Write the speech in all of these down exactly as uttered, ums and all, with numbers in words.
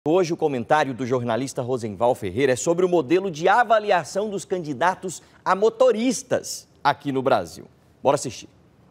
Hoje o comentário do jornalista Rosenval Ferreira é sobre o modelo de avaliação dos candidatos a motoristas aqui no Brasil. Bora assistir.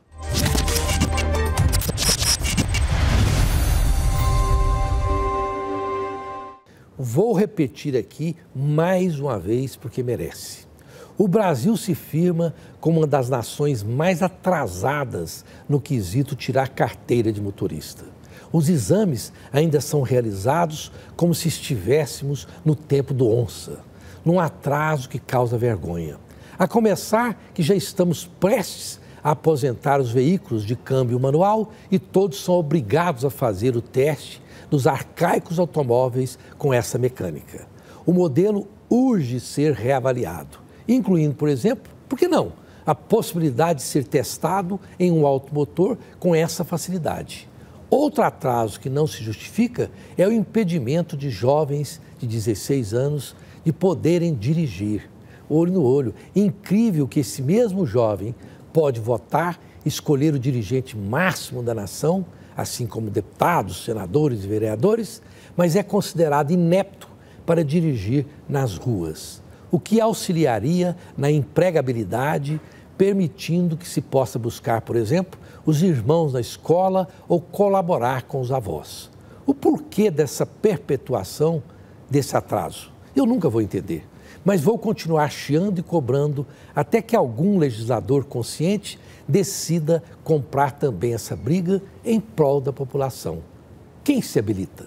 Vou repetir aqui mais uma vez porque merece. O Brasil se firma como uma das nações mais atrasadas no quesito tirar carteira de motorista. Os exames ainda são realizados como se estivéssemos no tempo do onça, num atraso que causa vergonha. A começar que já estamos prestes a aposentar os veículos de câmbio manual e todos são obrigados a fazer o teste dos arcaicos automóveis com essa mecânica. O modelo urge ser reavaliado, incluindo, por exemplo, por que não, a possibilidade de ser testado em um automotor com essa facilidade. Outro atraso que não se justifica é o impedimento de jovens de dezesseis anos de poderem dirigir, olho no olho. Incrível que esse mesmo jovem pode votar, escolher o dirigente máximo da nação, assim como deputados, senadores e vereadores, mas é considerado inepto para dirigir nas ruas, o que auxiliaria na empregabilidade, permitindo que se possa buscar, por exemplo, os irmãos na escola ou colaborar com os avós. O porquê dessa perpetuação desse atraso? Eu nunca vou entender, mas vou continuar chiando e cobrando até que algum legislador consciente decida comprar também essa briga em prol da população. Quem se habilita?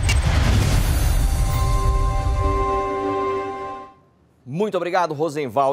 Muito obrigado, Rosenval.